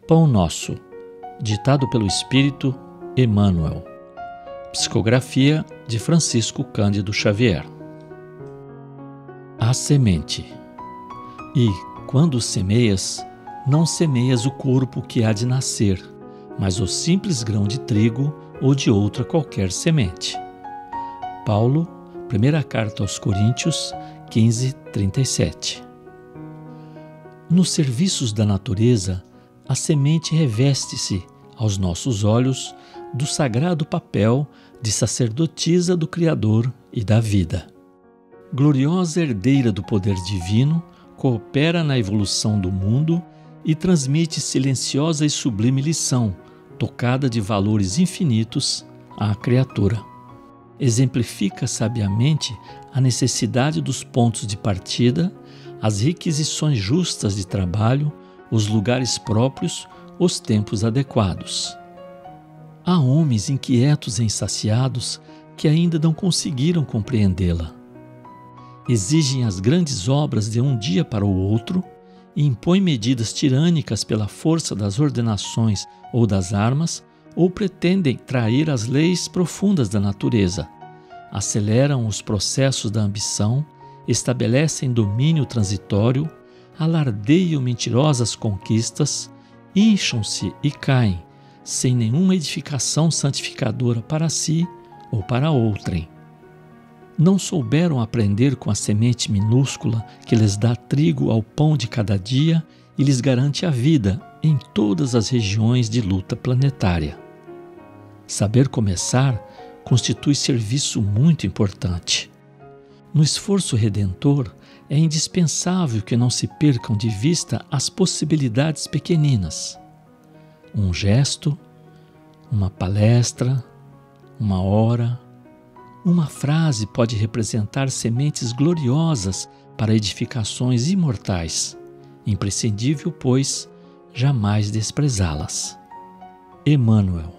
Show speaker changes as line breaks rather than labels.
Pão Nosso, ditado pelo Espírito Emmanuel. Psicografia de Francisco Cândido Xavier. A semente. E, quando semeias, não semeias o corpo que há de nascer, mas o simples grão de trigo ou de outra qualquer semente. Paulo, primeira carta aos Coríntios, 15:37. Nos serviços da natureza, a semente reveste-se, aos nossos olhos, do sagrado papel de sacerdotisa do Criador e da vida. Gloriosa herdeira do poder divino, coopera na evolução do mundo e transmite silenciosa e sublime lição, tocada de valores infinitos, à criatura. Exemplifica sabiamente a necessidade dos pontos de partida, as requisições justas de trabalho, os lugares próprios, os tempos adequados. Há homens inquietos e insaciados que ainda não conseguiram compreendê-la. Exigem as grandes obras de um dia para o outro e impõem medidas tirânicas pela força das ordenações ou das armas, ou pretendem trair as leis profundas da natureza, aceleram os processos da ambição, estabelecem domínio transitório, alardeiam mentirosas conquistas, incham-se e caem, sem nenhuma edificação santificadora para si ou para outrem. Não souberam aprender com a semente minúscula que lhes dá trigo ao pão de cada dia e lhes garante a vida em todas as regiões de luta planetária. Saber começar constitui serviço muito importante. No esforço redentor, é indispensável que não se percam de vista as possibilidades pequeninas. Um gesto, uma palestra, uma hora, uma frase pode representar sementes gloriosas para edificações imortais. Imprescindível, pois, jamais desprezá-las. Emmanuel.